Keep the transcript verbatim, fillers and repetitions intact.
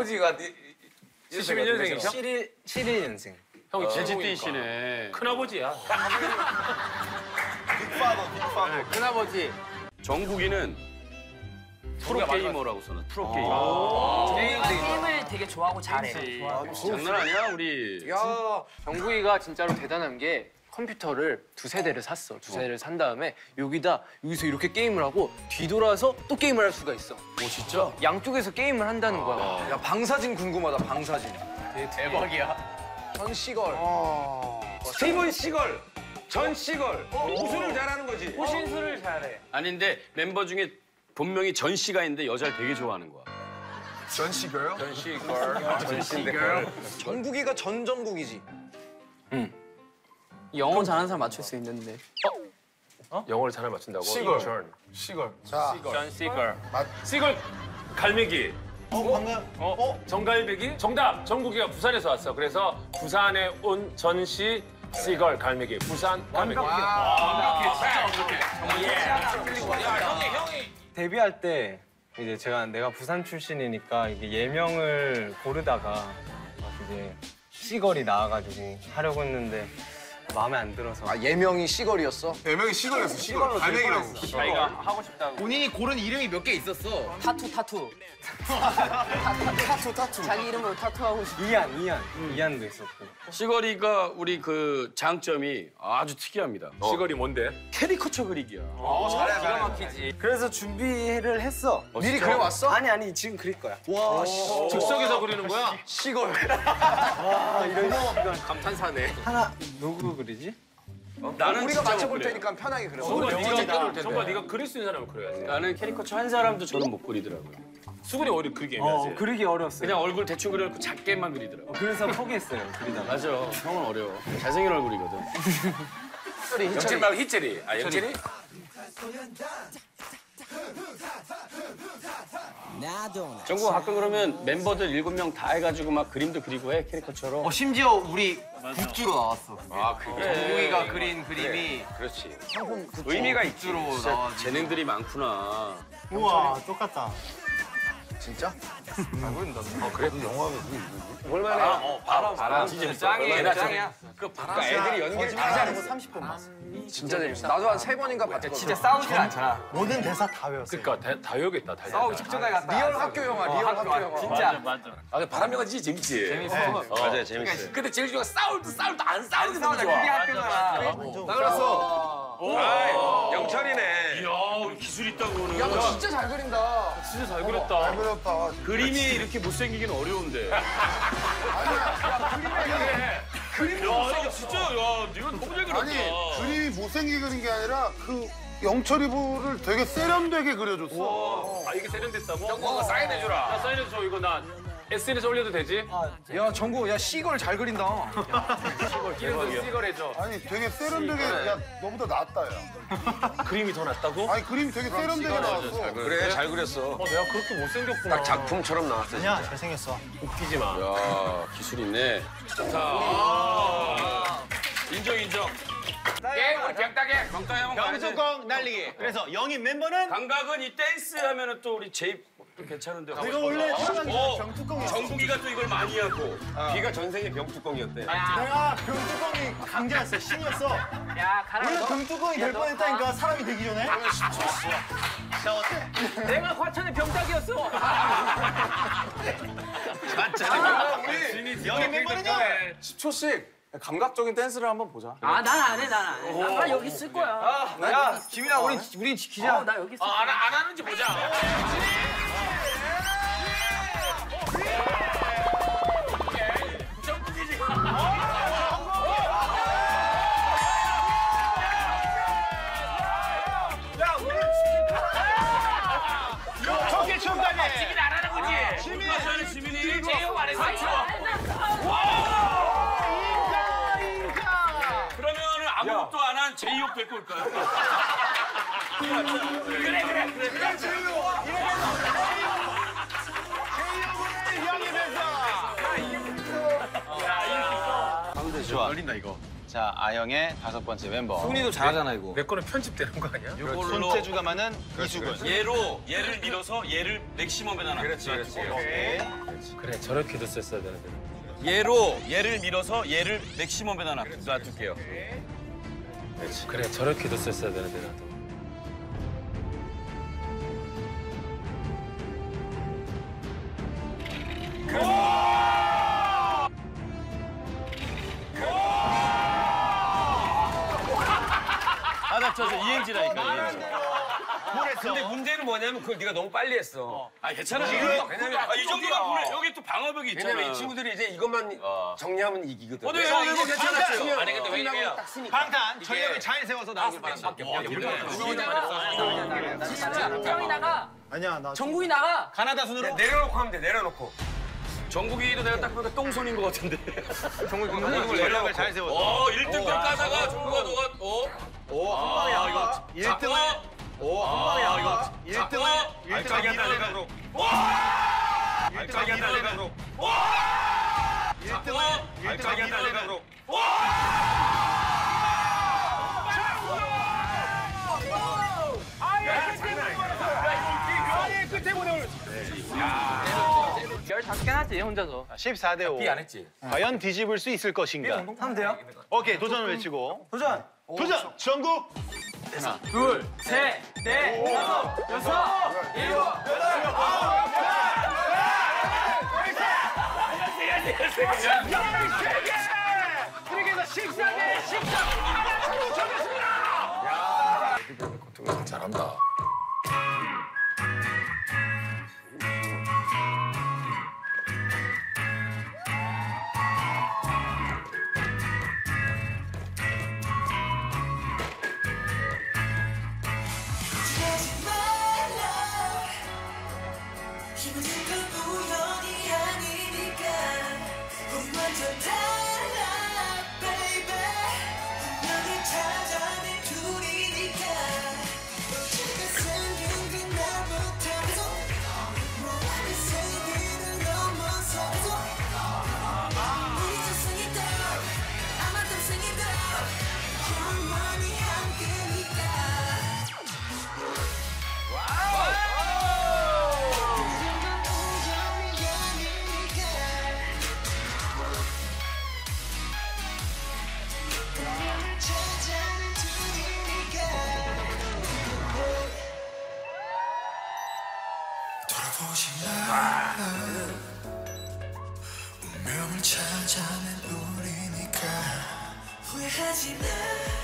아버지가 칠십일 년생이셔? 칠십일 년생. 형이 제지띠시네. 큰아버지야. 빅파더, 빅파더. 큰아버지. 정국이는 프로게이머라고 써놨. 프로게이머. 게임을 되게 좋아하고 잘해. 장난 아니야 우리. 야, 정국이가 진짜로 대단한 게 컴퓨터를 두세 대를 샀어. 두세 대를 산 다음에 여기다 여기서 이렇게 게임을 하고 뒤돌아서 또 게임을 할 수가 있어. 오 진짜? 양쪽에서 게임을 한다는 거야. 야, 방사진 궁금하다, 방사진. 대박이야. 전 시걸. 스티븐 시걸, 전 시걸. 무술을 잘하는 거지. 호신술을 잘해. 아닌데 멤버 중에 본명이 전 씨가 있는데 여자를 되게 좋아하는 거야. 전 시걸요? 전 시걸. 전 시걸. 정국이가 전정국이지. 영어 잘하는 사람 맞출 수 있는데. 영어를 잘 맞춘다고? 시걸. 전. 시걸. 전 시걸. 시걸 갈매기. 어, 방금. 어? 어? 정갈매기? 정답! 정국이가 부산에서 왔어. 그래서 부산에 온 전시 시걸 갈매기. 부산 갈매기. 완벽해. 진짜 완벽해. 야, 형이, 형이. 데뷔할 때 이제 제가 내가 부산 출신이니까 이게 예명을 고르다가 막 이제 시걸이 나와가지고 하려고 했는데 마음에 안 들어서. 아, 예명이 시걸이었어? 예명이 시걸이었어, 시걸. 갈매기라고. 자기가 하고 싶다고. 본인이 고른 이름이 몇 개 있었어. 타투 타투. 타투, 타투. 자기 이름으로 타투하고 싶어. 이한, 이한, 이한도 있었고. 시거리가 우리 그 장점이 아주 특이합니다. 시걸이 뭔데? 캐리커처 그리기야. 어, 잘해, 잘해. 막히지. 그래서 준비를 했어. 미리 그려왔어? 아니 아니 지금 그릴 거야. 와, 씨. 즉석에서 그리는 거야? 시걸. 아 이런 감탄사네. 하나 누구 그리지? 나는 우리가 진짜 맞춰볼 못 그래. 테니까 편하게 그려. 정말 진짜 네가 그려올 텐데. 정말 네가 그릴 수 있는 사람을 그려야지. 나는 캐리커처 한 사람도 저는 못 그리더라고요. 수근이 오히려 그리기 어 애매하지. 그리기 어려웠어요. 그냥 얼굴 대충 그려놓고 작게만 그리더라고. 그래서 포기했어요 그리다가. 맞아. 형은 어려워. 잘생긴 얼굴이거든. 영철이 말고 희철이. 아, 영철이? 정국 가끔 그러면 멤버들 일곱 명 다 해가지고 막 그림도 그리고 해 캐리커처럼. 어, 심지어 우리 굿즈로 나왔어. 아, 그게. 정국이가 그린 그림이 그렇지. 상품 굿즈. 의미가 있지. 굿즈로 진짜 나와. 재능들이 많구나. 우와, 똑같다. 진짜? 볼만해. 어, 바람. 바람. 진짜 짱이야, 짱이야. 그 바람 애들이 연기를 다 잘해. 삼십 분 봤어. 진짜 재밌어. 나도 한 세 번인가 봤거든. 진짜 싸우질 않잖아. 모든 대사 다 외웠어요. 그러니까 다, 다 여기겠다. 다 싸우기 여기겠다. 직전에 갔다. 리얼 학교 영화, 리얼 학교 영화. 진짜. 아, 근데 바람 영화 진짜 재밌지. 재밌어. 맞아요, 재밌어요. 근데 제일 좋아 싸울 때 싸울 때 안 싸우는 게 너무 그게 좋아. 학교잖아. 나 그랬어. 아이, 영철이네. 이야, 기술 있다고 오늘. 야, 너 진짜 잘 그린다. 진짜 잘 그렸다. 그렇다. 그림이 이렇게 못생기긴 어려운데. 야, 그림도 야, 진짜, 야, 네가 너무 잘 그렸다. 아니, 그림이 못생기게 그린 게 아니라 그 영철이 부를 되게 세련되게 그려줬어. 아, 이게 세련됐다고? 정국아 사인해주라. 나 사인해줘. 이거 나 에스엔에스 올려도 되지? 야, 정국, 야, 시걸 잘 그린다. 이름도 시걸 해줘. 아니, 되게 세련되게, 야, 너보다 낫다, 야. 그림이 더 낫다고? 아니, 그림이 되게 세련되게 나왔어. 그래, 잘 그렸어. 어, 내가 그렇게 못생겼구나. 딱 작품처럼 나왔어. 아니야, 잘생겼어. 웃기지 마. 야, 기술 있네. 자, 인정, 인정. 게임, 경따게. 강따형 영주공 날리기. 그래서 영인 멤버는 감각은 이 댄스 하면은 또 우리 제이 또 괜찮은데. 내가 원래 생각이 어, 병뚜껑이었어. 정국이가 또 이걸 많이 하고. 비가 전생에 병뚜껑이었대. 내가 병뚜껑이 강제였어, 신이었어. 야 가라. 원래 병뚜껑이 될 뻔했다니까, 사람이 되기 전에. 자, 어때? 내가 과천의 병닭이었어. 맞잖아. 영인 멤버는요? 십 초씩 감각적인 댄스를 한번 보자. 아 난 안 해, 난 안 해. 나 여기 있을 거야. 야, 지민아, 우린 우린 지키자. 어, 나 여기 있을 아, 거야. 안, 안 하는지 보자. 저게 정답이야. 지민 안 하는 거지? 지민이, 지민이. 제이홉 안 했어. 그러면은 아무것도 안 한 제이홉 데리고 올까요? 그래, 그래, 그래. 좋아. 열린다 이거. 자, 아영의 다섯 번째 멤버. 훈이도 잘하잖아 이거. 내 거는 편집되는 거 아니야? 손재주가 많은 이수근. 얘로 얘를 밀어서 얘를 맥시멈에 놔. 그렇지, 그렇지. 그래, 저렇게도 썼어야 되는데. 얘로 얘를 밀어서 얘를 맥시멈에 놔 놔둘게요. 그렇지. 그래, 저렇게도 썼어야 되는데 나도. 받아쳐서 이행지라니까 이행지. 근데 문제는 뭐냐면 그걸 네가 너무 빨리 했어. 아 괜찮아. 왜냐면 아, 이 정도가 그래. 여기 또 방어벽이 있잖아. 왜냐면 이 친구들이 이제 이것만 정리하면 이기거든. 어, 네, 네, 네, 괜찮았어요. 아니 근데 왜냐면 방탄 전력을 잘 세워서 나오길 밖에 바랍니다. 정국이 나가. 아니야 나 정국이 나가. 가나다 순으로. 내려놓고 하면 돼. 내려놓고. 정국이도 내가 딱 보니까 똥손인 것 같은데. 정국이 전력을 잘 세워서. 어, 일 등급 까다가 정국아 너가 어? 오, 한 방에 야 이거. 일 등을. 오, 한 방에 야 이거. 일 등을. 일 등을 밀어내고. 일 등을 밀어내고. 일 등을. 일 등을 밀어내고. 열다섯 개 하지 혼자서. 십사 대 오. 비 안 했지? 과연 뒤집을 수 있을 것인가? 하면 돼요? 오케이, 도전을 외치고. 도전. 도전! 전국! 둘, 셋, 넷, 다섯, 여섯, 일곱, 여덟, 아홉, 잘한다. 힘든 건 우연이 아니니까 우리 완전 달라 baby 분명히 찾아낸 둘이니까 제가 생긴 그날부터 계속 너의 세계를 넘어서 계속 우리 저승이다 아마 땀승이다 영원히 함께니까 돌아보지 마 운명을 찾아낸 우리니까 후회하지 마